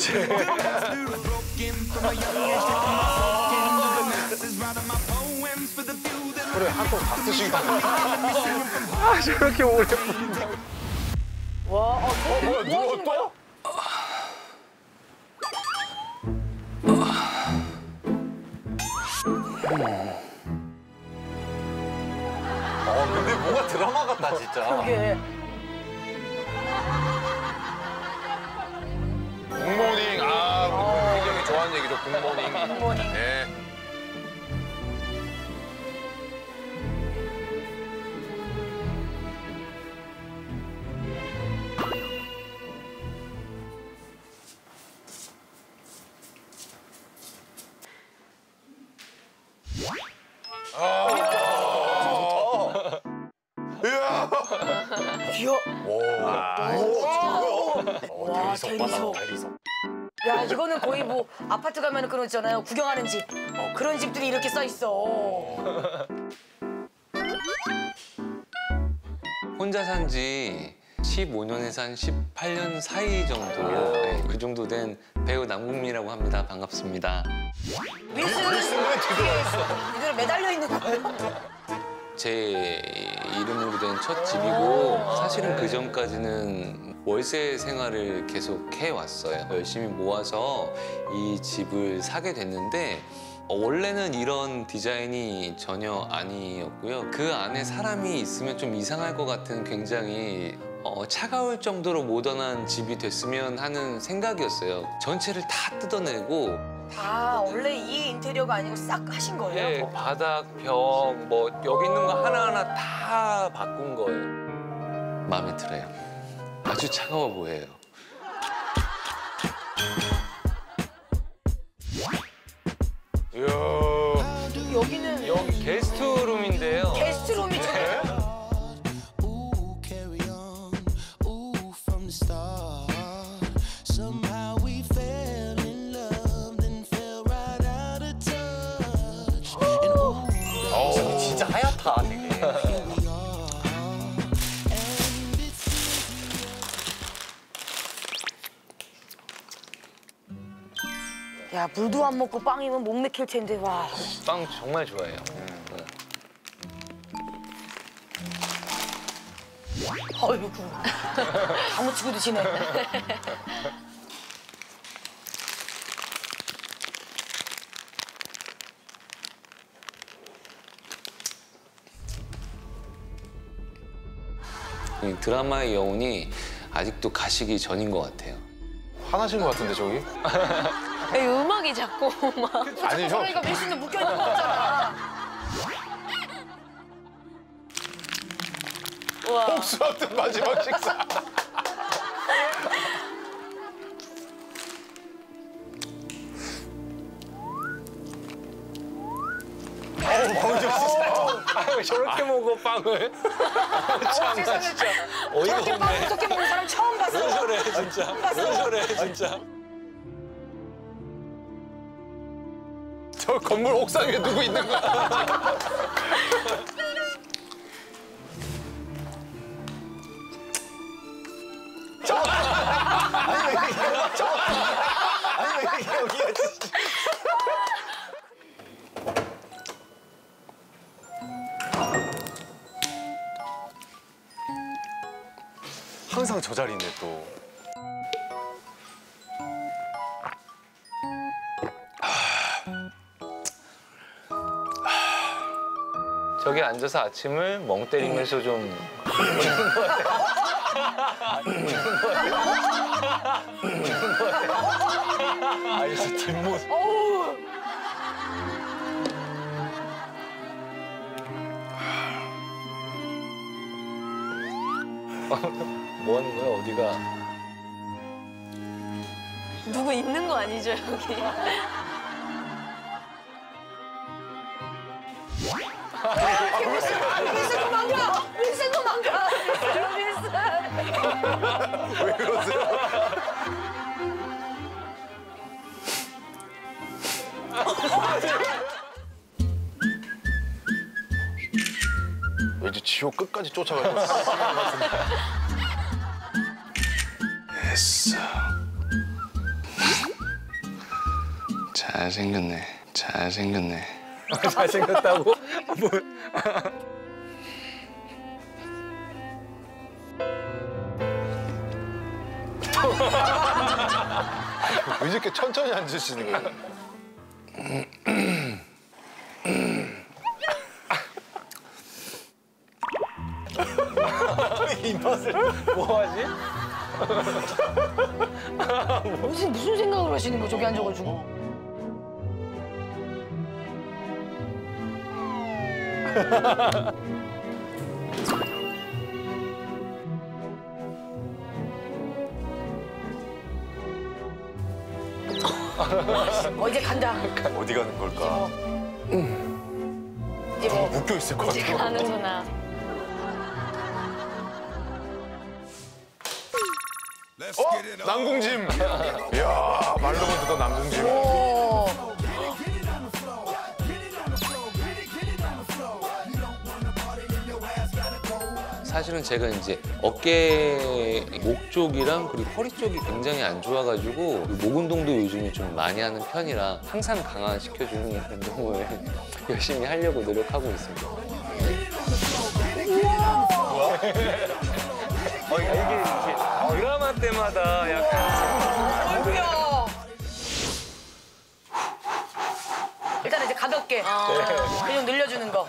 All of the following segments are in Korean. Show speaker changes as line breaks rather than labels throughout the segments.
도대체.
그래, 한통 다 쓰시고.
아, 저렇게 오래 부른다고.
와,
뭐야, 누가 또? 근데 뭐가 드라마 같다, 진짜.
그게.
굿모닝. 굉장히 좋아하는 얘기죠, 굿모닝.
굿모닝.
네.
이야. 와, 대리석. 야, 이거는 거의 뭐 아파트 가면 그런 거 있잖아요. 구경하는 집. 그런 집들이 이렇게 써 있어.
혼자 산 지 15년에서 한 18년 사이 정도, 네, 그 정도 된 배우 남궁민이라고 합니다. 반갑습니다.
윌슨은 이대로 매달려 있는 거예요?
제 이름으로 된 첫 집이고 사실은 그 전까지는 월세 생활을 계속 해왔어요. 열심히 모아서 이 집을 사게 됐는데 원래는 이런 디자인이 전혀 아니었고요. 그 안에 사람이 있으면 좀 이상할 것 같은 굉장히 차가울 정도로 모던한 집이 됐으면 하는 생각이었어요. 전체를 다 뜯어내고
아, 원래 이 인테리어가 아니고 싹 하신 거예요?
네, 바닥, 벽, 뭐 여기 있는 거 하나하나 다 바꾼 거예요. 마음에 들어요. 아주 차가워 보여요.
이야.
여기는
여기 게스트룸인데요.
게스트룸이 좀...
진짜 하얗다, 되게.
야, 물도 안 먹고 빵이면 목 맥힐 텐데, 와.
빵 정말 좋아해요.
어이구. 다 묻히고 드시네.
이 드라마의 여운이 아직도 가시기 전인 것 같아요.
화나신 것 같은데, 저기?
음악이 자꾸 막.
아니, 형.
저희가 밀수는 묶여있는 거 같잖아.
복수하듯 마지막 식사.
왜 저렇게 먹어, 빵을? 참나, 진짜. 어이가
저렇게 빵
없네.
어떻게 먹는 사람 처음 봤어.
왜 저래, 진짜. 왜 저래, 진짜.
저 건물 옥상 위에 누구 있는 거야? 항상 저 자리네, 또.
저기 앉아서 아침을 멍 때리면서 좀 먹는 것 같아요.
아니, 저 뒷모습.
뭐 하는 거야, 어디가?
누구 있는 거 아니죠, 여기?
밀수 도망가! 밀수 도망가! 밀수!
왜 그러세요? 왠지 지옥 끝까지 쫓아갈 것 같은데. 됐어.
잘생겼네. 잘생겼네.
잘생겼다고? 뭐.
왜 이렇게 천천히 앉으시는 거예요?
이 맛을 뭐하지?
무슨 생각을 하시는 거 저기 앉아가지고. 이제 간다.
어디 가는 걸까?
이제 뭐
묶여 있을 것
이제
같아요.
가는구나.
남궁짐. 이야, 말로만 듣던 남궁짐.
오.
사실은 제가 이제 어깨 목 쪽이랑 그리고 허리 쪽이 굉장히 안 좋아가지고 목 운동도 요즘에 좀 많이 하는 편이라 항상 강화시켜주는 운동을 열심히 하려고 노력하고 있습니다.
이게 드라마 때마다 약간
아이고야. 일단 이제 가볍게 근육 늘려주는 거.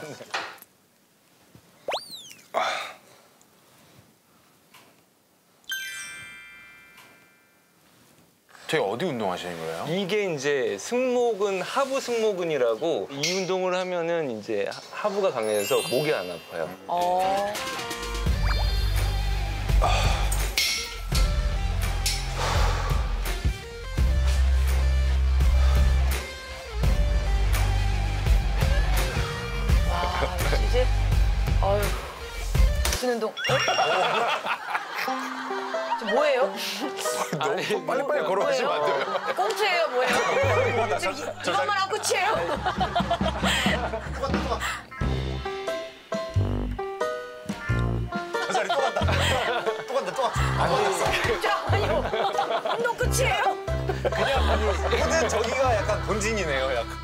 저희 어디 운동하시는 거예요?
이게 이제 승모근 하부 승모근이라고 이 운동을 하면은 이제 하부가 강해서 목이 안 아파요.
이제 아유 무슨 운동? 지금 뭐예요?
너무 빨리빨리 걸어가시면 안 돼요.
꽁트예요 뭐예요? 지금 이것만 하고 끝이에요?
저 자리 또 간다. 또 간다, 또 간다.
아니요 운동 끝이에요?
근데 저기가 약간 본진이네요, 약간.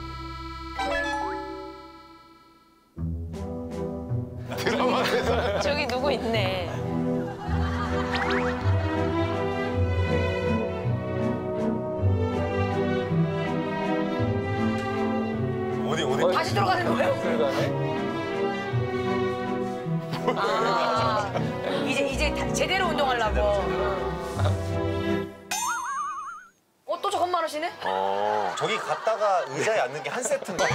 드라마에서.
저기 누구 있네.
어디?
다시 들어가는 거예요?
들어가네.
아 이제 제대로 운동하려고. 또 저것만 하시네?
저기 갔다가 의자에 앉는 게 한 세트인가?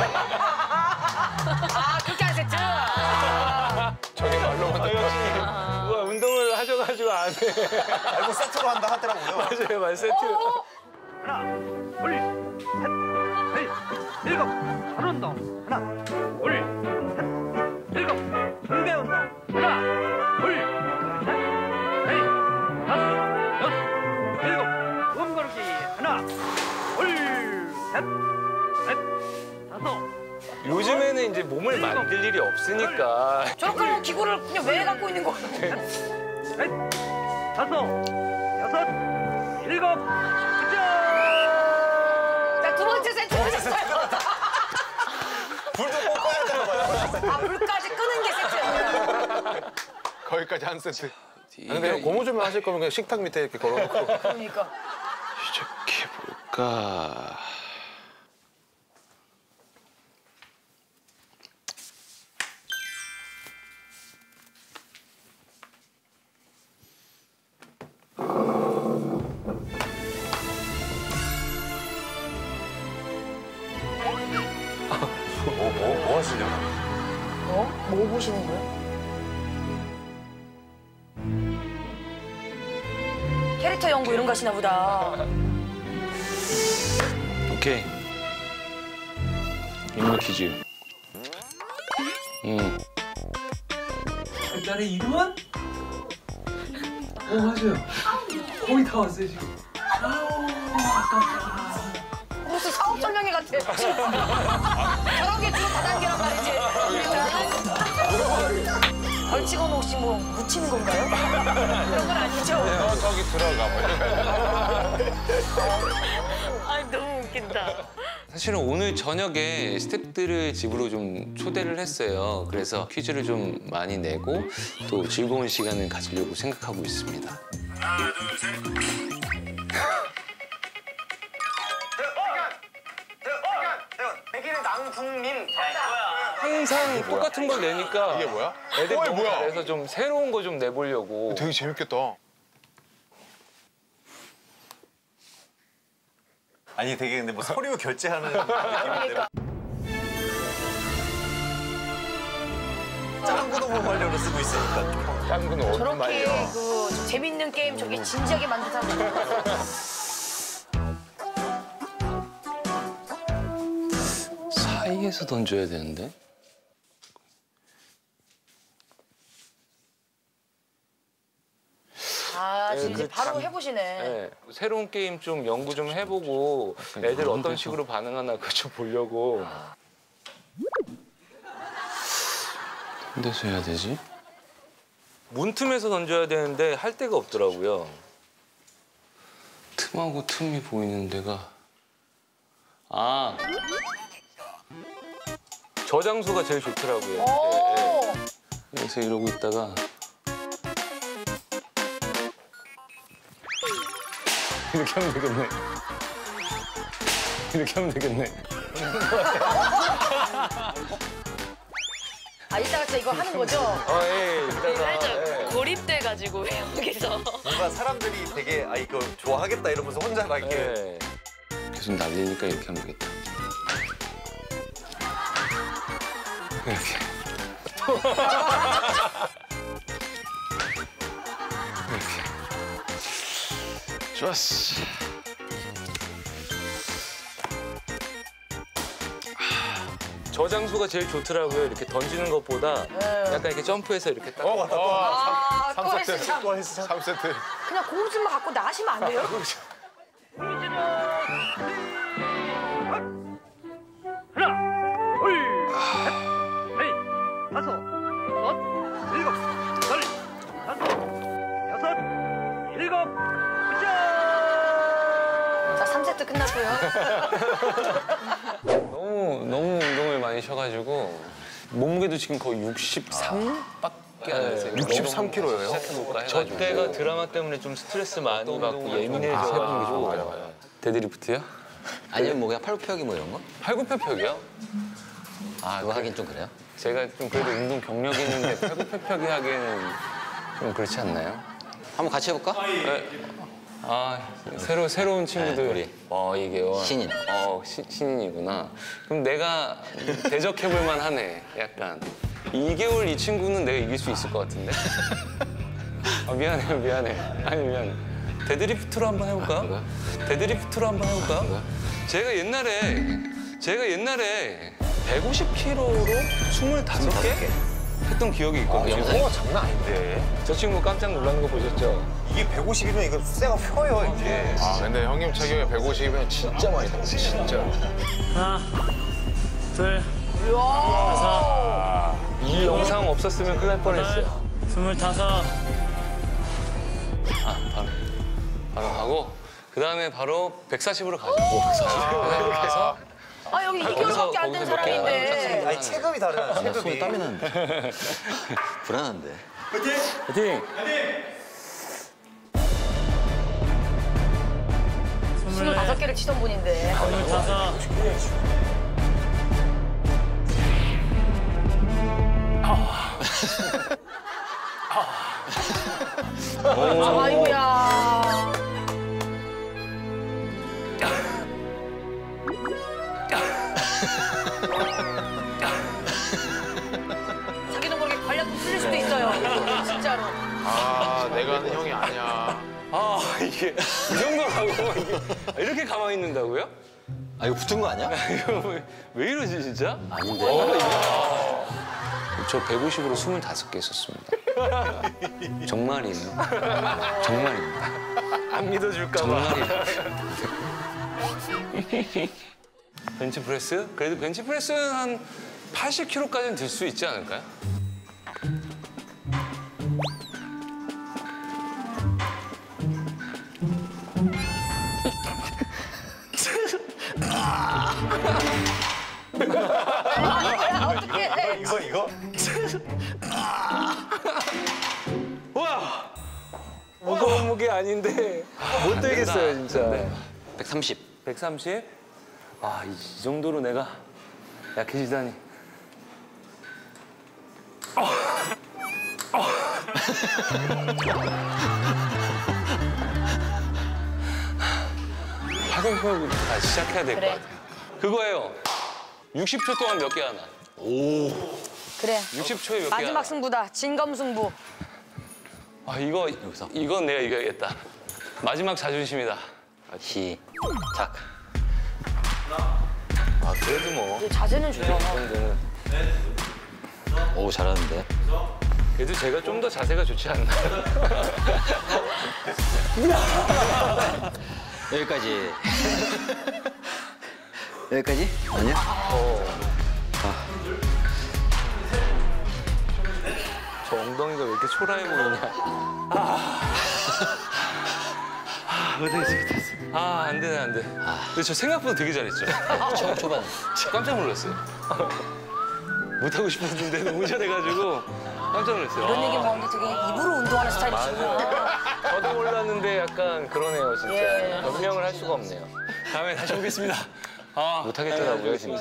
그렇게 한 세트?
저기 말로만 듣던.
누가 운동을 하셔가지고 안 해.
알고 세트로 한다 하더라고요.
맞아요, 맞아요. 세트.
하나, 둘, 셋, 넷, 일곱, 발 운동. 하나, 둘, 셋, 일곱, 등배 운동. 하나, 둘, 셋, 넷, 다섯, 여섯, 일곱, 몸걸기. 하나, 둘, 셋, 넷, 다섯.
요즘에는 이제 몸을 만들 일이 없으니까.
저렇게 하면 기구를 그냥 왜 갖고 있는 거야?
넷, 다섯, 여섯, 일곱,
자, 두 번째 세트 하셨어요.
불도 꼭 꺼야 되는 거야.
불까지 끄는 게 세트예요.
거기까지 한 세트. 아니, 근데 고무줄만 하실 거면 그냥 식탁 밑에 이렇게 걸어놓고.
그러니까.
시작해볼까.
뭐 하시려나?
뭐 보시는 거예요? 캐릭터 연구 이런 거 하시나 보다.
오케이. 인물 퀴즈.
달의 이름은? 맞아요. 거의 다 왔어요 지금.
무슨 사업 설명회 같아. 저런 게 지금 다단계란 말이지. 걸치고는 혹시 뭐 묻히는 건가요? 그런 건 아니죠?
저기 들어가. 뭐 이런 거.
아 너무 웃긴다.
사실은 오늘 저녁에 스태프들을 집으로 좀 초대를 했어요. 그래서 퀴즈를 좀 많이 내고 또 즐거운 시간을 가지려고 생각하고 있습니다.
하나, 둘, 셋.
백일의 남궁민.
항상 똑같은 걸 내니까
이게 뭐야?
애들
이게
너무
뭐야?
잘해서 좀 새로운 거 좀 내보려고.
되게 재밌겠다.
아니 되게 근데 뭐 서류 결제하는 느낌인데. 짱구도 못 하려고 쓰고 있으니까.
짱구는 어떤
저렇게
말이야?
좀 재밌는 게임 저게 진지하게 만든 사람.
사이에서 던져야 되는데?
아, 이제 바로 해보시네.
네, 새로운 게임 좀 연구 좀 해보고 애들 어떤 식으로 반응하나 그거 좀 보려고.
어떤 데서 해야 되지?
문틈에서 던져야 되는데 할 데가 없더라고요.
틈하고 틈이 보이는 데가
저 장소가 제일 좋더라고요.
오.
여기서 이러고 있다가
이렇게 하면 되겠네. 이렇게 하면 되겠네.
아, 이따가 진짜 이거 하는 거죠?
예.
살짝 고립돼가지고 여기서.
뭔가 사람들이 되게 아 이거 좋아하겠다 이러면서 혼자 막 이렇게.
예.
계속 날리니까 이렇게 하면 되겠다. 이렇게.
좋았어.
저 장소가 제일 좋더라고요. 이렇게 던지는 것보다 약간 이렇게 점프해서 이렇게 딱.
맞다.
아, 또
3세트.
헬스장.
또 헬스장.
3세트.
그냥 고무줄만 갖고 나가시면 안 돼요?
하나, 둘, 셋, 넷, 다섯, 여섯, 일곱, 여덟, 다섯, 여섯, 일곱,
자, 3세트 끝났고요.
너무 운동을 많이 쉬어가지고 몸무게도 지금 거의 63밖에 안 됐어요.
63kg 예요?
시작해볼까
저
해가지고.
때가 드라마 때문에 좀 스트레스 많이 받고 예민해져가지고.
데드리프트요?
아니면 뭐 그냥 팔굽혀펴기 뭐 이런 거?
팔굽혀펴기요?
그거 하긴 좀 그래요?
제가 좀 그래도 운동 경력이 있는데 팔굽혀펴기 하기에는 좀 그렇지 않나요?
한번 같이 해볼까?
새로운 친구들.
네,
이게
신인.
신인이구나. 그럼 내가 대적해볼 만하네, 약간. 2개월 이 친구는 내가 이길 수 있을 것 같은데? 미안해. 아니, 미안해. 데드리프트로 한번 해볼까? 데드리프트로 한번 해볼까? 제가 옛날에 150kg로 25개 했던 기억이 있거든요.
장난 아닌데.
저 친구 깜짝 놀라는 거 보셨죠?
이게 150이면 이거 쇠가 펴요 이게.
근데 형님 체격에 150이면 진짜 많이 다 진짜.
하나, 둘,
이 영상 없었으면 큰일 날 뻔했어요.
25.
바로 가고, 그 다음에 바로 140으로 가죠. 140으로 가서.
아, 여기 2개월밖에 안 된 사람인데.
아니 체급이 다르잖아.
손에
체급이.
땀이 나는데. 불안한데.
파이팅!
25개를 치던 분인데.
25.
아이고야. 자기도 모르게 관략도 풀릴 수도 있어요. 진짜로.
내가 하는 형이 아니야.
이게 이 정도 가고 이렇게 가만히 있는다고요?
이거 붙은 거 아니야?
이거 왜 이러지 진짜?
아닌데.
저 150으로 25개 했었습니다. 정말이에요. 정말입니다.
안 믿어줄까 봐.
정말이에요.
벤치프레스? 그래도 벤치프레스는 한 80kg까지는 들 수 있지 않을까요?
어떡해.
이거?
와! 무거운 무게 아닌데 못 들겠어요, 진짜.
네. 130.
130? 아, 이 정도로 내가 약해지다니. 화장품을 시작해야 될 것
그래.
같아요. 그거예요. 60초 동안 몇 개 하나.
그래.
60초에 몇 개
마지막
하나.
승부다. 진검승부.
아, 이건 내가 이겨야겠다. 마지막 자존심이다.
시작.
아, 그래도 뭐.
근데 자세는 좋아.
이 정도는.
오, 잘하는데.
그래도 제가 좀 더 자세가 좋지 않나.
여기까지. 여기까지? 아니야?
저 엉덩이가 왜 이렇게 초라해 보이냐. 안 되네, 안 돼. 근데 저 생각보다 되게 잘했죠.
초반.
깜짝 놀랐어요. 못하고 싶었는데 너무 잘해가지고 깜짝 놀랐어요.
이런 얘기 뭐하는데 되게 입으로 운동하는 스타일이시구나.
저도 몰랐는데 약간 그러네요, 진짜.
예.
변명을 할 수가 없네요. 다음에 다시 오겠습니다.
못하겠더라고요, 진짜.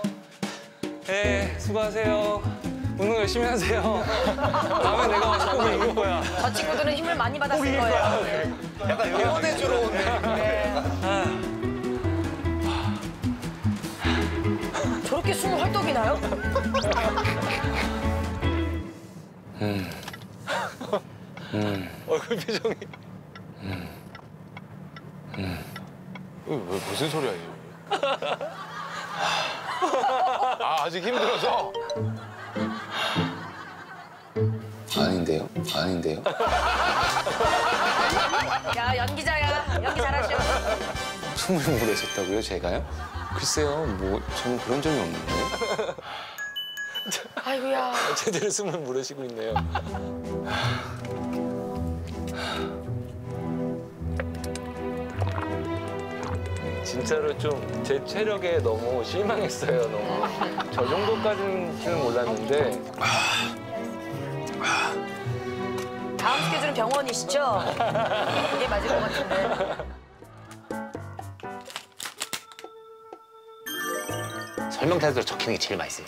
네, 수고하세요. 운동 열심히 하세요. 다음에 내가 와서 꼭 이길 거야.
저 친구들은 힘을 많이 받았을 거예요.
약간 응원해주러 온
저렇게 숨을 헐떡이나요?
얼굴 표정이.
왜 무슨 소리야 이게? 아직 힘들어서.
아닌데요? 아닌데요?
야, 연기자야. 연기 잘하셔.
숨을 못 쉬었다고요, 제가요? 글쎄요, 뭐 저는 그런 적이 없는데.
아이고야.
제대로 숨을 물으시고 있네요. 진짜로 좀 제 체력에 너무 실망했어요. 너무 저 정도까지는 몰랐는데.
다음 스케줄은 병원이시죠? 그게 맞을 것 같은데.
설명타이틀로 적히는 게 제일 맛있어요.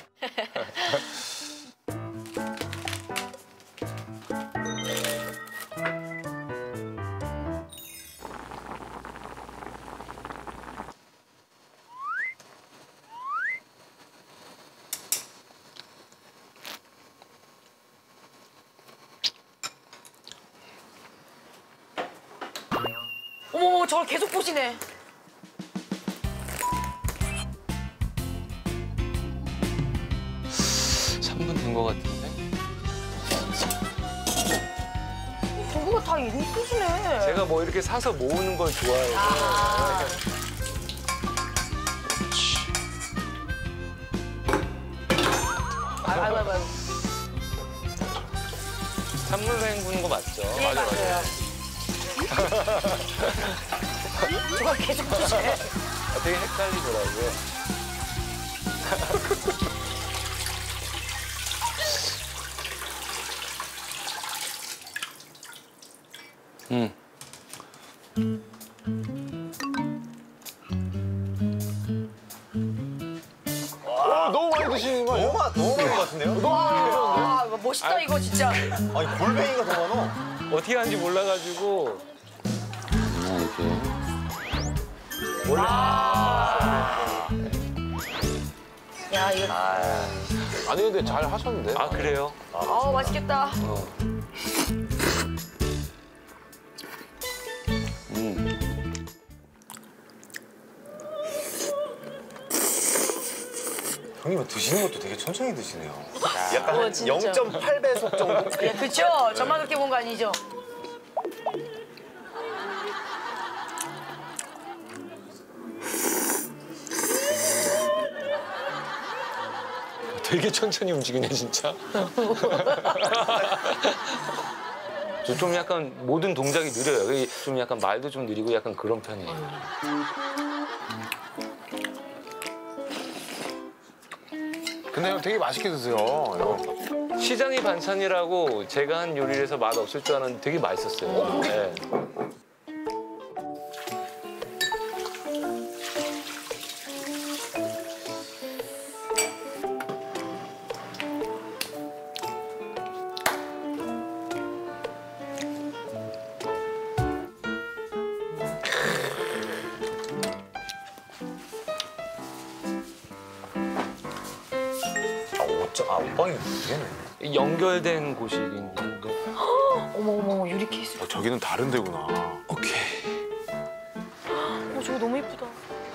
어머, 저걸 계속 보시네.
된 것 같은데?
정보가 다 있으시네.
제가 뭐 이렇게 사서 모으는 걸 좋아해요.
아이고.
찬물로 헹구는 거 맞죠?
예, 맞아요. 저걸 계속 보시네.
되게 헷갈리더라고요.
너무 많이 드시는 거 아니에요?
너무 많은 것 같은데요?
아, 이거 멋있다, 이거 진짜.
아니 골뱅이가 더 많어.
어떻게 하는지 몰라가지고.
그냥 이렇게.
야, 이거.
아니 근데 잘 하셨는데.
아, 그래요?
맛있겠다.
형님은 드시는 것도 되게 천천히 드시네요. 약간 한
진짜.
0.8배속 정도?
예, 그쵸? 저만 그렇게 본 거 아니죠?
되게 천천히 움직이네, 진짜. 저 좀 약간 모든 동작이 느려요. 좀 약간 말도 좀 느리고 약간 그런 편이에요.
근데 형 되게 맛있게 드세요. 형.
시장이 반찬이라고 제가 한 요리에서 맛 없을 줄 알았는데 되게 맛있었어요. 네.
옷방이 무게네.
연결된 곳이긴 한데.
어머 유리 케이스.
저기는 다른 데구나.
오케이.
저거 너무 예쁘다.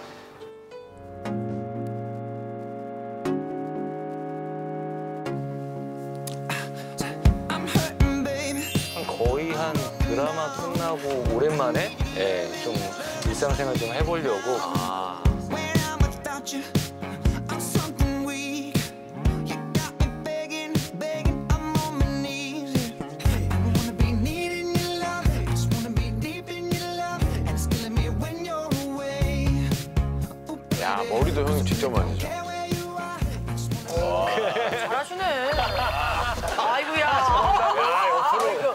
거의 한 드라마 끝나고 오랜만에 좀 일상생활 좀 해보려고.
야, 머리도 형이 직접 만지죠.
잘하시네. 아이고야.
야, 옆으로.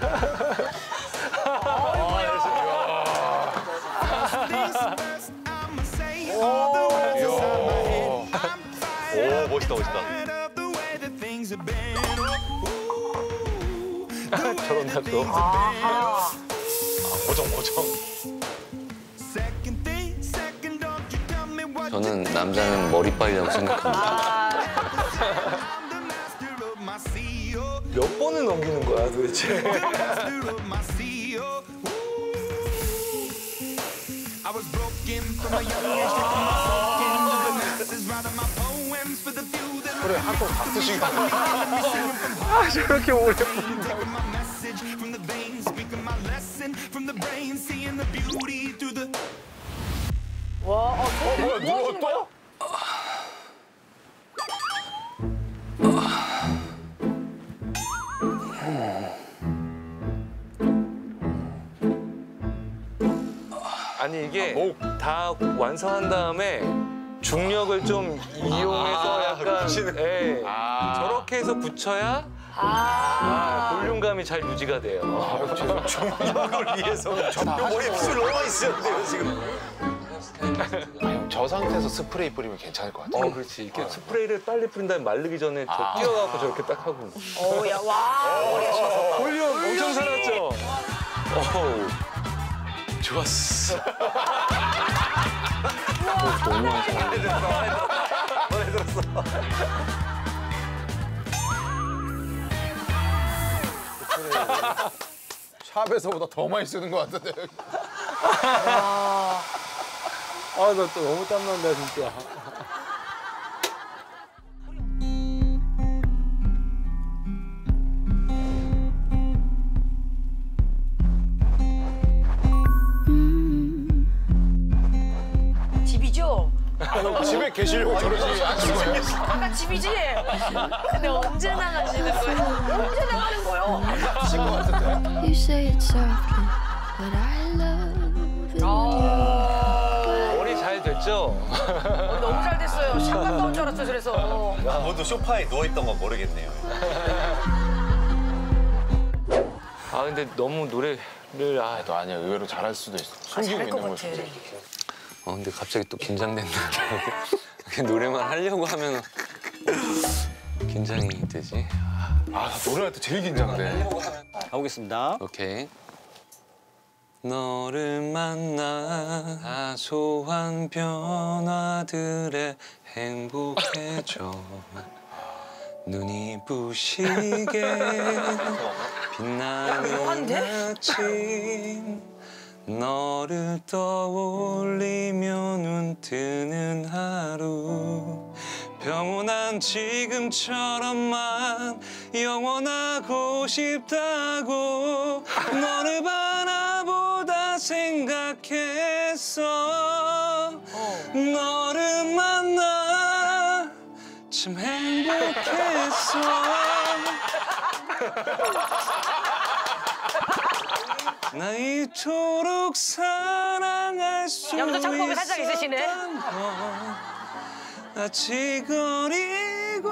오, 멋있다, 멋있다.
저런다 또.
고정.
저는 남자는 머리빨이라고 생각합니다.
몇 번을 넘기는 거야 도대체?
그래, 한통 다 쓰시고.
저렇게 오래 부른다고.
와,
뭐야, 누워 또?
아니 이게 다 완성한 다음에 중력을 좀 이용해서 약간 저렇게 해서 붙여야 볼륨감이 잘 유지가 돼요.
중력을 위해서 머리에 빗을 넣어 있었는데요, 지금.
형, 저 상태에서 스프레이 뿌리면 괜찮을 것 같아요.
그렇지. 이렇게 스프레이를 빨리 뿌린 다음에 마르기 전에 저 뛰어가고 저렇게 딱 하고.
야, 와.
볼륨 엄청 살았죠? 어우, 좋았어.
너무
마음에 들었어.
샵에서보다 더 많이 쓰는 것 같은데.
나 또 너무 땀난다 진짜.
집이죠?
집에 계시려고 저러지 않으신 거예요?
아까 집이지?
근데 언제 나가시는 거예요?
언제 나가는 거요?
하신 것 같은데.
You say it softly, but I love it.
머리 잘 됐죠?
너무 잘 됐어요. 샷감 나올 줄 알았어요, 그래서.
모두 소파에 누워있던 건 모르겠네요.
근데 너무 노래를
너 아니야, 의외로 잘할 수도 있어. 숨기고
잘할 것
있는
같아.
거지.
근데 갑자기 또 긴장된다. 노래만 하려고 하면 긴장이 되지.
나 노래할 때 제일 긴장돼.
가보겠습니다.
오케이. 너를 만나 사소한 변화들에 행복해져. 눈이 부시게 빛나는 아침 너를 떠올리며 눈 뜨는 하루 평온한 지금처럼만 영원하고 싶다고 너를 바라보다 생각했어 너를 만나 참 행복했어 나 이토록 사랑할 수
여기서 창법이 살짝 있으시네.
아직 어린
내고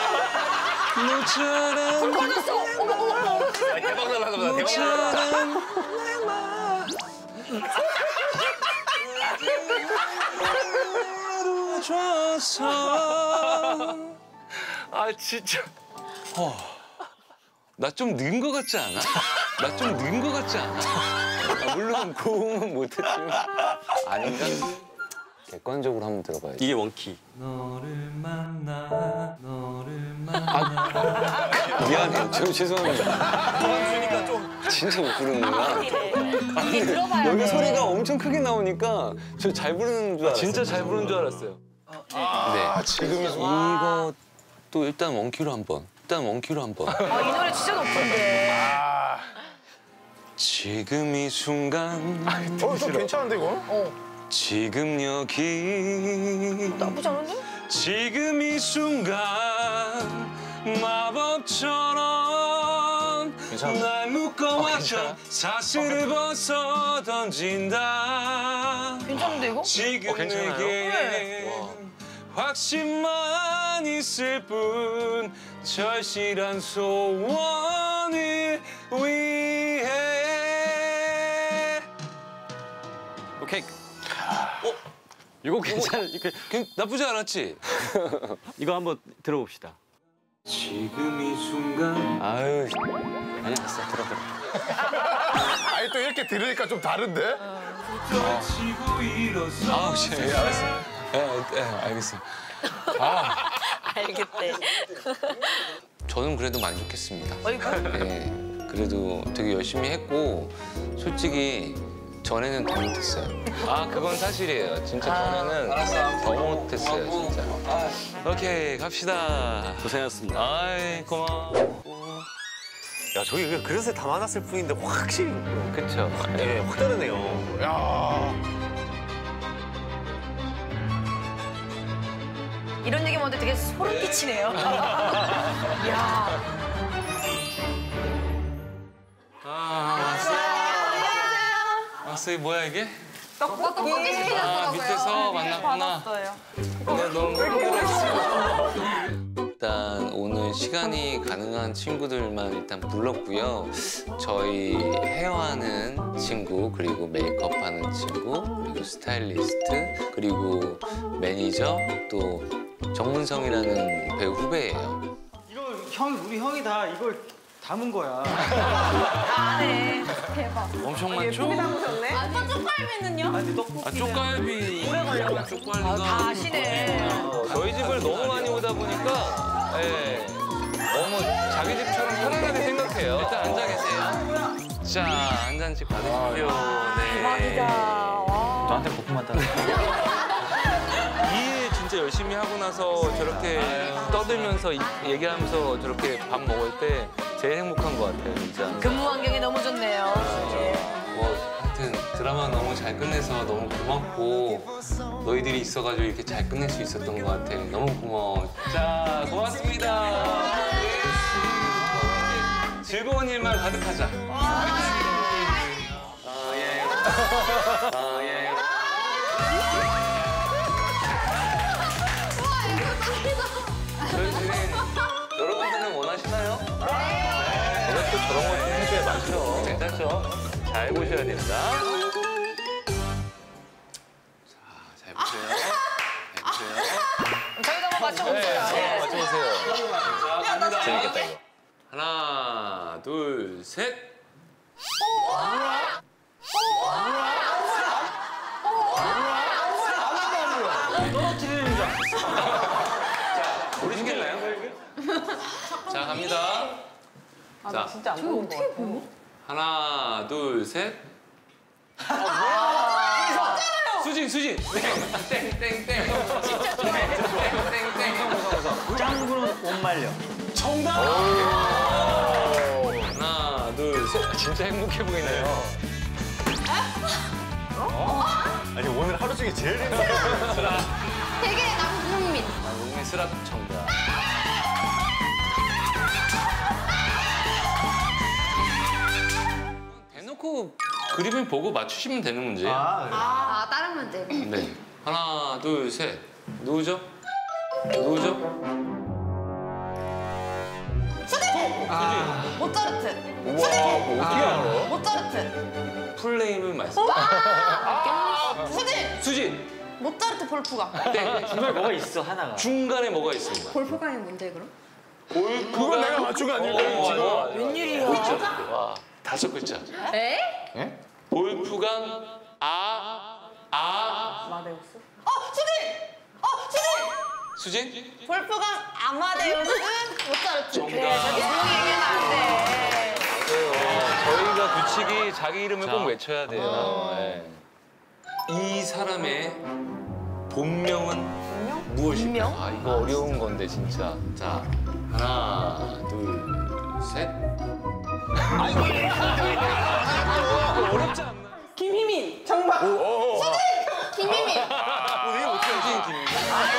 너처럼
꺼졌어. 어머.
대박 날라다 보다.
너처럼 아 진짜
나 좀 는 거 같지 않아? 나 좀 는 거 같지 않아? 아, 물론 고음은 못했지만 아닌가? 객관적으로 한번 들어봐야지.
이게 원키.
너를 만나
미안해요. 저 죄송합니다.
그러니까 좀
진짜 못 부르는구나.
이게 들어봐야
여기
돼.
소리가 엄청 크게 나오니까 저 잘 부르는 줄 알았어요.
진짜 잘 부르는 줄 알았어요.
네. 지금이 이것도 일단 원키로 한번.
이 노래 진짜 높은데.
지금 이 순간
좀 괜찮은데 이거?
지금 여기
나쁘지 않은데?
지금 이 순간 마법처럼 날 묶어와줘 사슬을 벗어 던진다
괜찮은데 이거?
지금
괜찮아요?
내게 확신만 있을 뿐 절실한 소원을 위해.
오케이. 이거 괜찮은
나쁘지 않았지?
이거 한번 들어봅시다.
지금 이 순간. 아유.
아니야, 됐어. 들어.
아니 또 이렇게 들으니까 좀 다른데?
치고 일어서
아, 혹시 알았어. 예, 알겠어.
알겠대.
저는 그래도 만족했습니다.
어이구.
예, 그래도 되게 열심히 했고 솔직히 전에는 더 못했어요. 아, 그건 사실이에요. 진짜 전에는 더 못했어요, 진짜. 오케이, 갑시다.
고생하셨습니다.
아이, 고마워.
야 저기 그냥 그릇에 담아놨을 뿐인데 확실히
그쵸.
예, 확 다르네요.
야.
이런 얘기 먼저 되게 소름 끼치네요. 야.
왔어, 이게 뭐야, 이게?
떡볶이
아, 밑에서 만났구나. 내가 너무 힘들었어. 일단 오늘 시간이 가능한 친구들만 일단 불렀고요. 저희 헤어하는 친구, 그리고 메이크업하는 친구, 그리고 스타일리스트, 그리고 매니저, 또 정문성이라는 배우 후배예요.
이거 우리 형이 다 이걸 담은 거야.
안해.
엄청 많죠?
아빠 쪽갈비는요?
아, 쪽갈비. 오래 걸려. 쪽갈비가.
다 아시네.
저희 집을 너무 많이 오다 보니까 예, 너무 자기 집처럼 편안하게 생각해요.
일단 앉아 계세요. 자, 한 잔씩 받으십시오. 네.
대박이다. 와.
저한테 거품만 따라.
일 진짜 열심히 하고 나서 저렇게 떠들면서 얘기하면서 저렇게 밥 먹을 때 제일 행복한 것 같아요, 진짜.
근무 환경이 너무 좋네요.
뭐 하여튼 드라마 너무 잘 끝내서 너무 고맙고 너희들이 있어가지고 이렇게 잘 끝낼 수 있었던 것 같아. 너무 고마워. 자, 고맙습니다. 즐거운 일만 가득하자. 여러분들은 원하시나요?
제가 또 저런 거 해줘야 많죠.
괜찮죠?
잘 보셔야 됩니다.
잘 보세요. 잘 보세요.
저희도 한번 맞춰보세요. 예.
맞춰보세요.
자, 갑니다.
재밌겠다, 이거.
하나, 둘, 셋. 모르시겠나요? 자, 갑니다. 자,
진짜 안 보는 거 같아.
하나, 둘, 셋. 수진. 땡.
짱구는 못 말려.
정답! 하나, 둘, 셋.
진짜 행복해 보이네요.
아니 오늘 하루 중에 제일 행복해.
되게 남국민.
나중에 스랍 정답. 대놓고 그림을 보고 맞추시면 되는 문제예요.
아, 다른 문제.
네. 하나, 둘, 셋. 누구죠? 누구죠?
모차르트.
우와, 뭐 어떻게 알아?
모차르트.
풀네임을 말씀.
수진.
수진.
모차르트 볼프강.
네.
중간에 뭐가 있어 하나가.
중간에 뭐가 있습니다.
볼프강이 뭔데 그럼?
그건 내가 맞춘 거 아닐까요, 지금?
웬일이야?
와, 5글자.
에?
볼프강
아마데우스. 수진.
수진?
볼프강 아마데우스 모차르트.
정답.
조용히 얘기하면 안 돼.
저희가 규칙이 자기 이름을 꼭 외쳐야 돼요. 네.
이 사람의 본명은 무엇일까요?
아 이거 어려운 건데 진짜.
자, 하나, 둘, 셋.
어렵지 않나?
김희민. 정답. 김희민.
수진, 김.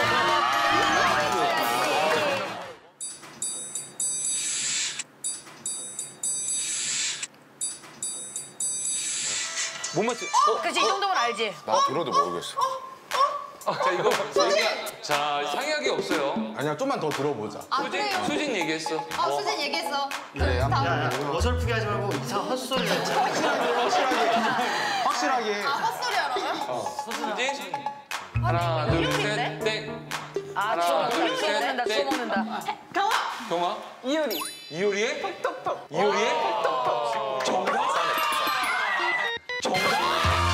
못 맞지?
그치, 이 정도면 알지?
나 들어도 모르겠어.
자 이거 자 상의하기 없어요.
아니야, 좀만 더 들어보자.
아 그래요?
수진 얘기했어.
수진 얘기했어.
네,
다음.
어설프게 하지 말고 이상한 헛소리 하지.
확실하게.
헛소리 하라고요?
수진. 하나, 둘, 셋, 땡.
아,
하나,
추워
둘,
먹는다, 추워
셋,
먹는다,
넷.
추워 먹는다.
경아?
이효리.
이효리의? 톡톡톡. 이효리의? 톡톡톡. 정답? 정답?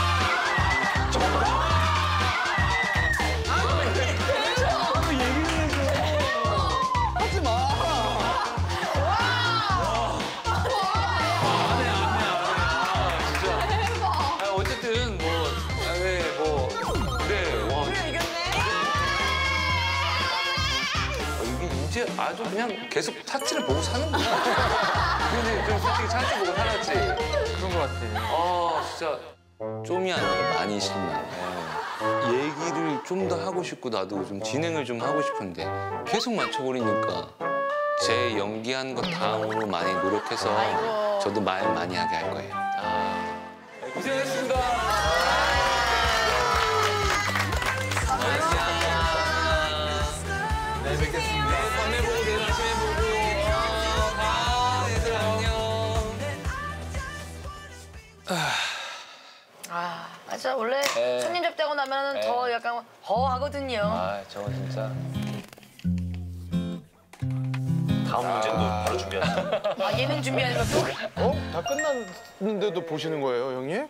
어쨌든 뭐, 그래, 와. 이게 이제 아주 그냥 계속 차트를 보고 사는구나. 근데 좀 솔직히 차트 보고 살았지.
그런 것 같아.
아, 진짜 좀이 아니라 많이 실망. 얘기를 좀 더 하고 싶고 나도 좀 진행을 좀 하고 싶은데 계속 맞춰버리니까 제 연기한 것 다음으로 많이 노력해서 저도 말 많이 하게 할 거예요.
고생했습니다.
네, 뵙겠습니다. 밤에 보고 내일 아침에 보고. 얘들 안녕.
아, 맞아. 원래
네.
손님 접대하고 나면 더 약간 허하거든요.
아 저거 진짜.
다음 문제도 바로 준비하세요.
아, 예능 준비하는 것도?
다 끝났는데도 보시는 거예요, 형님?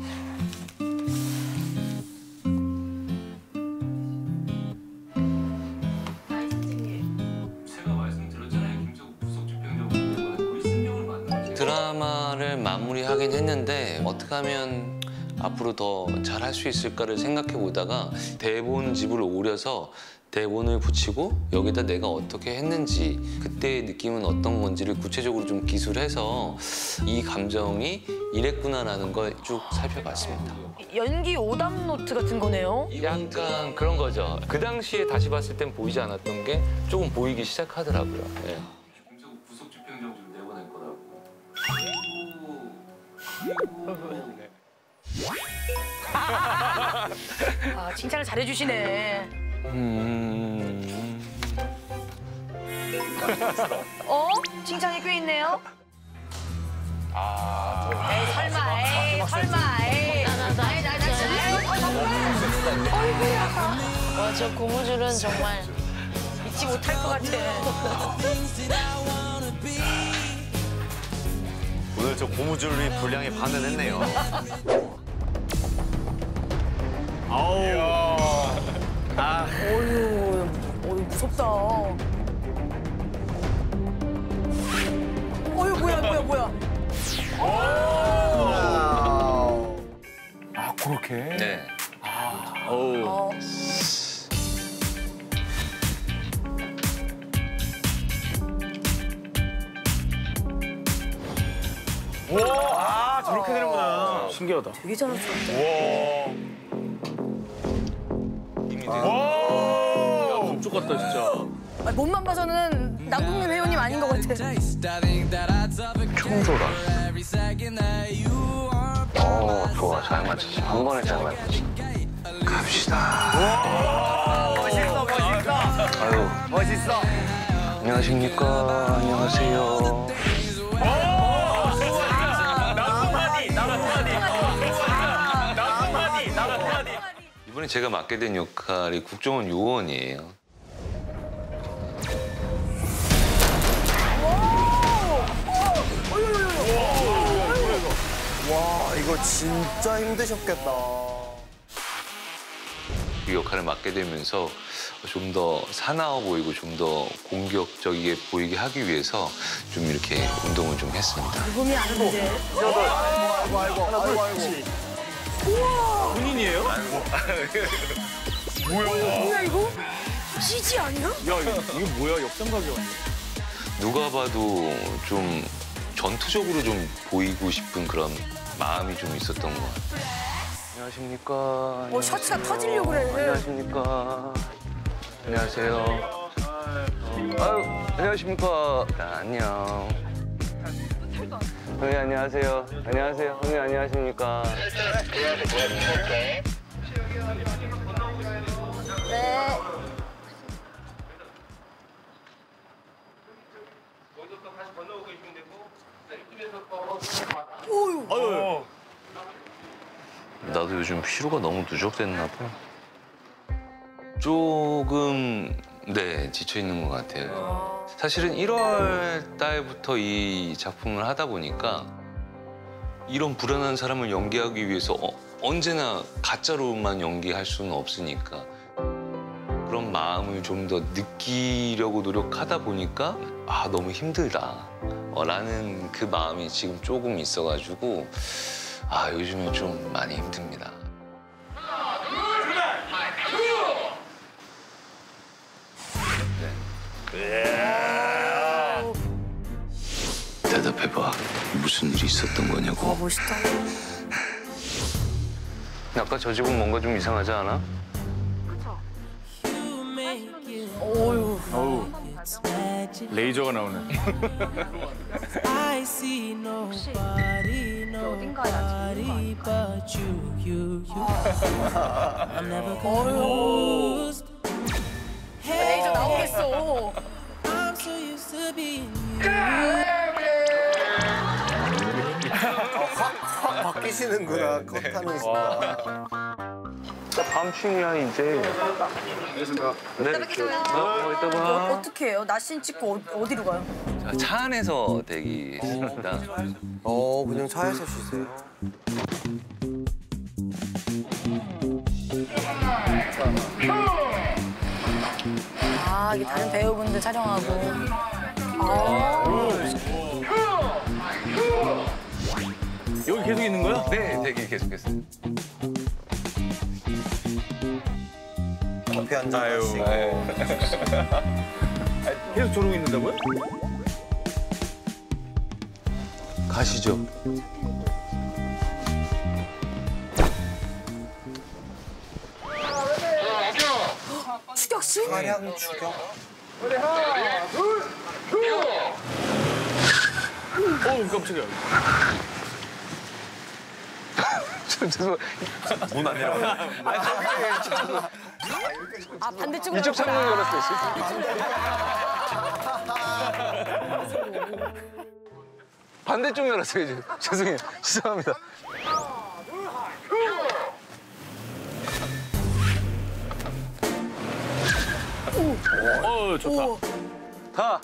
제가 말씀드렸잖아요. 김석욱 부속 집행정으로 우리 신명을 만나서 드라마를 마무리하긴 했는데 어떻게 하면 앞으로 더 잘할 수 있을까를 생각해 보다가 대본집을 오려서 대본을 붙이고 여기다 내가 어떻게 했는지 그때의 느낌은 어떤 건지를 구체적으로 좀 기술해서 이 감정이 이랬구나라는 걸 쭉 살펴봤습니다.
연기 오답 노트 같은 거네요?
약간 그런 거죠. 그 당시에 다시 봤을 땐 보이지 않았던 게 조금 보이기 시작하더라고요. 예.
김석욱 부속 집행정 좀 내보낼 거라고.
아, 칭찬을 잘해주시네. 어? 칭찬이 꽤 있네요? 에이, 설마, 에이, 설마, 에이.
와, 저 고무줄은 정말
잊지 못할 것 같아.
오늘 저 고무줄이 분량의 반은 했네요.
어휴, 무섭다. 어휴, 뭐야.
아, 그렇게?
네.
어.
아, 저렇게 되는구나.
신기하다.
되게 자연스럽다.
감쪽 같다 진짜.
아, 몸만 봐서는 남궁민 회원님 아닌 것 같아.
청소다. 좋아. 잘 맞췄어. 한 번에 잘 맞췄어. 갑시다.
멋있어.
아유.
멋있어.
안녕하십니까. 안녕하세요. 이번에 제가 맡게 된 역할이 국정원 요원이에요.
와, 이거 진짜 힘드셨겠다.
이 역할을 맡게 되면서 좀 더 사나워 보이고 좀 더 공격적이게 보이게 하기 위해서 좀 이렇게 운동을 좀 했습니다.
그분이 아는데.
아이고.
군인이에요?
뭐야 이거? CG 아니야?
야, 이거 뭐야? 역삼각이야.
누가 봐도 좀 전투적으로 좀 보이고 싶은 그런 마음이 좀 있었던 것 같아요. 안녕하십니까.
셔츠가 터지려고 그래.
안녕하십니까. 안녕하세요. 아유, 안녕하십니까. 안녕. 형님 안녕하세요. 안녕하세요. 형님 안녕하십니까.
네.
나도 요즘 피로가 너무 누적됐나 봐. 조금 지쳐 있는 것 같아요. 사실은 1월 달부터 이 작품을 하다 보니까 이런 불안한 사람을 연기하기 위해서 언제나 가짜로만 연기할 수는 없으니까 그런 마음을 좀 더 느끼려고 노력하다 보니까 너무 힘들다 라는 그 마음이 지금 조금 있어가지고 요즘에 좀 많이 힘듭니다. 대답해봐. 무슨 일이 있었던 거냐고.
멋있다.
아까 저 집은 뭔가 좀 이상하지 않아?
어유.
어우. 레이저가 나오네.
어딘가에 아직 레이저 나오겠어.
확 바뀌시는구나, 컷하는 순간.
밤중이야 이제. 알겠습니다. 네. 이따 봐.
어떻게 해요? 나신 찍고 어디로 가요?
차 안에서 대기했습니다.
그냥 차에서 쉬세요.
이게 다른 배우분들 촬영하고.
여기 계속 있는 거야?
네, 대기 계속했어요.
커피 한잔 마시고.
계속 저러고 있는다고요?
가시죠.
추격신?
차량 추격?
깜짝이야.
문 안 내려가.
반대쪽으로.
이쪽 창문 열었어요. 반대쪽 열었어요. 지금. 죄송해요. 죄송합니다.
좋다.
가.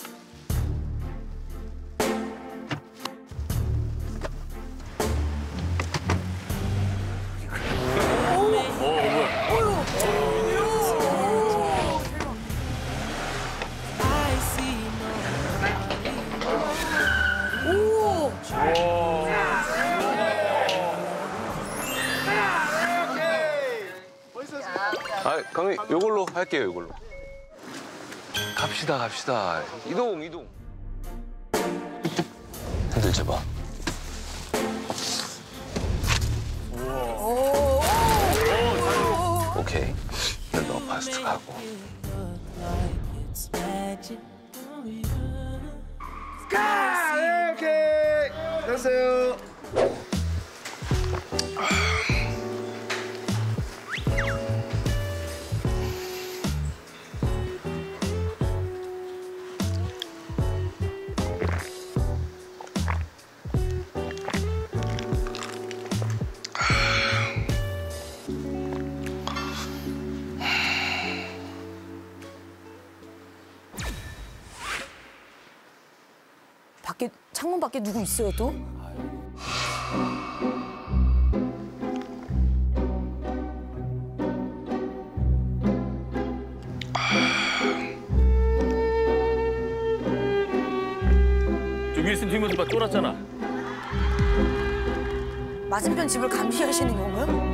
그럼 요걸로 할게요, 요걸로. 갑시다. 이동. 핸들 잡아. 오케이. 근데 너 파스트 가고.
오케이. 됐어요.
밖에 창문 밖에 누구 있어요 또?
저 윌슨 뒷모습 봐 쫄았잖아.
맞은편 집을 감시하시는 건가요?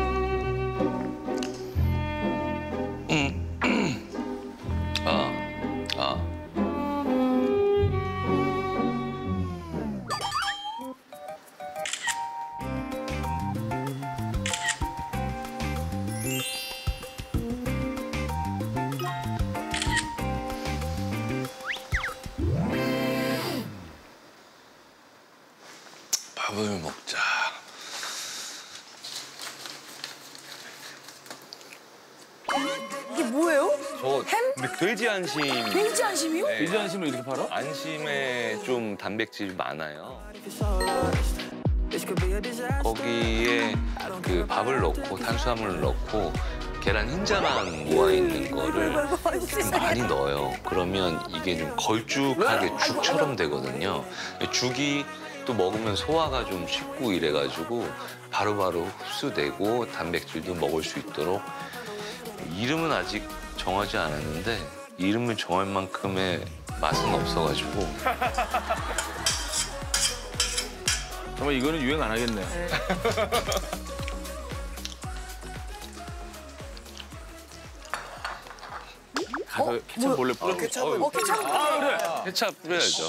밥을 먹자.
이게 뭐예요?
저
햄?
근데 돼지 안심.
돼지 안심이요?
네,
돼지 안심을 이렇게 팔아?
안심에 좀 단백질 많아요. 거기에 그 밥을 넣고 탄수화물을 넣고 계란 흰자만 모아 있는 거를 좀 많이 넣어요. 그러면 이게 좀 걸쭉하게 죽처럼 되거든요. 죽이 또 먹으면 소화가 좀 쉽고 이래가지고 바로바로 흡수되고 단백질도 먹을 수 있도록. 이름은 아직 정하지 않았는데 이름을 정할 만큼의 맛은 없어가지고.
정말 이거는 유행 안 하겠네. 가서 케첩 몰래 뿌려.
케찹.
그래.
케찹 뿌려야죠.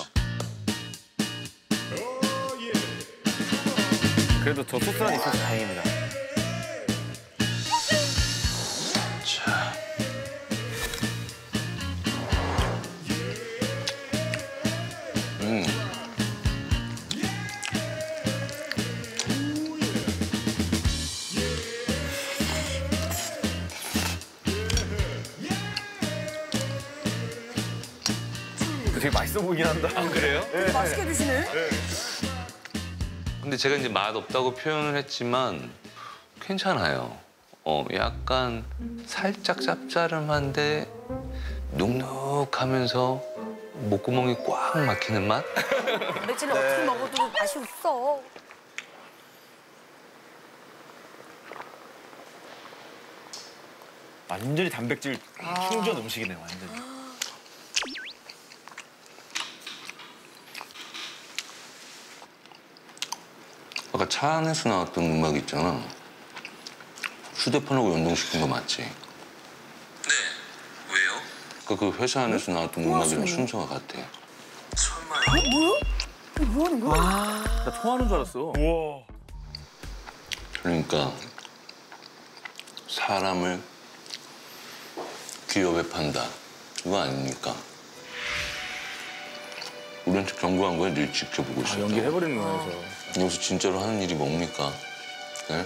그래도 저 소스는 있어서 다행입니다.
자.
되게 맛있어 보이긴 한다.
아, 그래요?
맛있게 드시네.
근데 제가 이제 맛 없다고 표현을 했지만 괜찮아요. 약간 살짝 짭짤한데 눅눅하면서 목구멍이 꽉 막히는 맛?
단백질을 어떻게 먹어도 맛이 없어.
완전히 단백질 충전 음식이네요, 완전히.
아까 차 안에서 나왔던 음악 있잖아. 휴대폰하고 연동시킨 거 맞지? 네. 왜요? 그 회사 안에서 나왔던 음악이랑 순서가 같아.
뭐야? 이거 뭐 하는 거야?
나 통화하는 줄 알았어.
우와.
그러니까 사람을 기업에 판다. 이거 아닙니까? 우리한테 경고한 거야, 늘 지켜보고 있었다고.
연기해버리는 거야, 그래서.
여기서 진짜로 하는 일이 뭡니까? 네?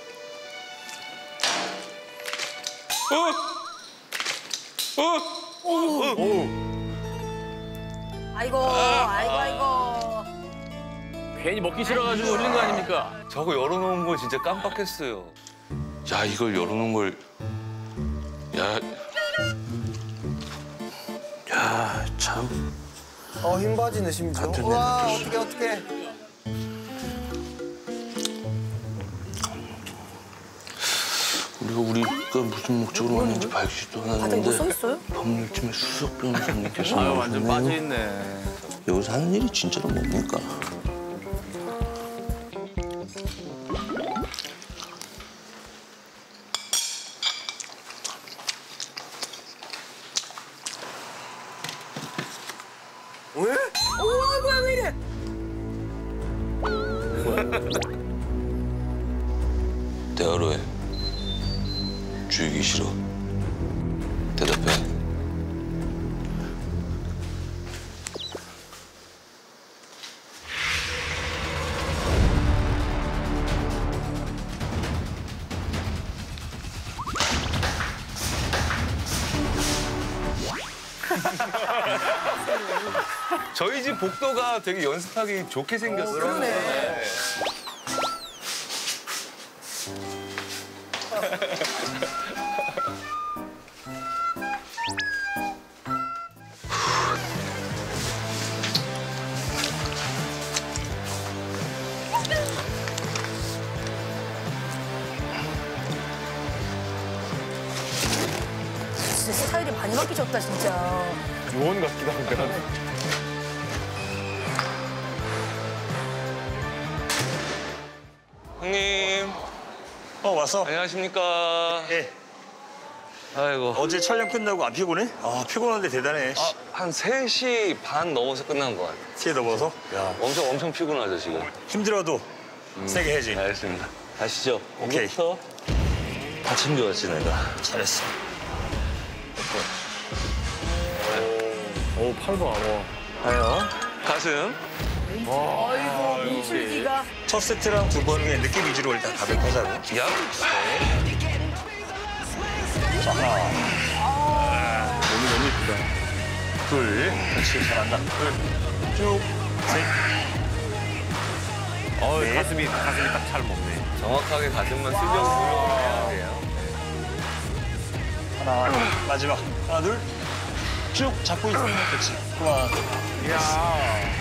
아이고.
괜히 먹기 싫어가지고 흘린 거 아닙니까?
저거 열어놓은 거 진짜 깜빡했어요. 야, 이걸 열어놓은 걸. 야, 참.
흰 바지네 심지어.
같은
와
냄새.
어떡해.
우리가 무슨 목적으로 왔는지 밝히지도
바닥에 뭐
않았는데
써있어요?
법률팀의 수석 변호사님께서
아유, 완전
나오셨네요.
빠져있네.
여기서 하는 일이 진짜로 뭡니까?
뭐야 왜 이래?
대화로 해. 죽이기 싫어. 대답해.
저희 집 복도가 되게 연습하기 좋게 생겼어요.
그러네. 하기 좋다 진짜.
요원 같기도 하고.
형님,
왔어?
안녕하십니까?
예.
아이고.
어제 촬영 끝나고 안 피곤해? 아, 피곤한데 대단해.
한 3시 반 넘어서 끝난 것 같아요.
티에 넘어서? 야,
엄청 피곤하죠, 지금.
힘들어도 세게 해야지.
알겠습니다. 가시죠.
오케이.
오늘부터 다 챙겨왔지, 내가.
잘했어.
오, 8번. 와.
가요. 가슴.
아이고 민출기가.
첫 세트랑 두 번은 느낌 위주로 일단 가볍게 하자고.
야.
자, 하나,
몸이 너무 이쁘다.
둘. 그렇지, 잘한다. 둘. 쭉. 셋. 네.
가슴이 딱 잘 먹네.
정확하게 가슴만 수정으로 해야 돼요.
하나, 마지막. 하나, 둘. 쭉 잡고 있어. 그렇지. 그만.
이야.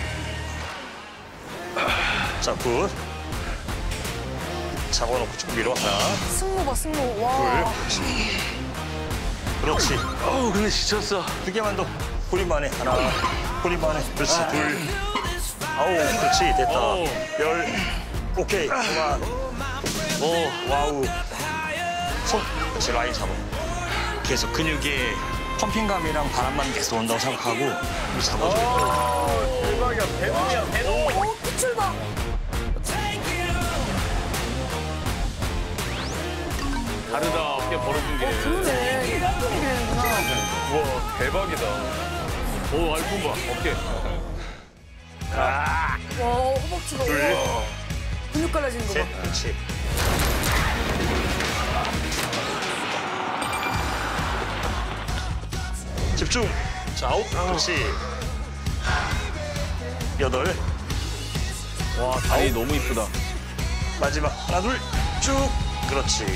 자, 굿. 잡아놓고 쭉 밀어. 하나,
승모 봐 승모.
둘.
와.
그렇지.
근데 지쳤어.
두 개만 더. 고립만 해. 하나, 고립만 해. 그렇지. 둘. 아우, 그렇지. 됐다. 열. 오케이. 그만. 와우. 손. 그렇지. 라인 잡아. 계속 근육에 펌핑감이랑 바람만 계속 온다고 생각하고 이렇게 잡아줘.
대박이야, 대박이야, 대박.
pit줄 봐.
다르다. 어깨 벌어진 게.
그러네. 이게 깜짝이 되는구나.
우와, 대박이다.
오, 알품 봐. 어깨.
와 허벅지가.
둘.
우와. 근육 갈라지는 거
셋.
봐.
그렇지. 집중. 자, 아홉. 그렇지. 여덟.
와, 다리 너무 이쁘다.
마지막. 하나, 둘. 쭉. 그렇지.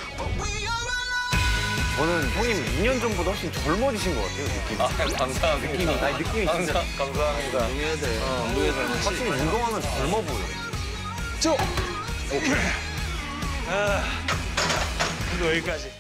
저는 형님 2년 전보다 훨씬 젊어지신 것 같아요, 느낌이.
감사합니다.
느낌이 진짜.
감사합니다.
운동해야 돼. 운동해야 돼.
확실히 운동하면 젊어 보여.
쭉. 오케이. 아, 이거 여기까지.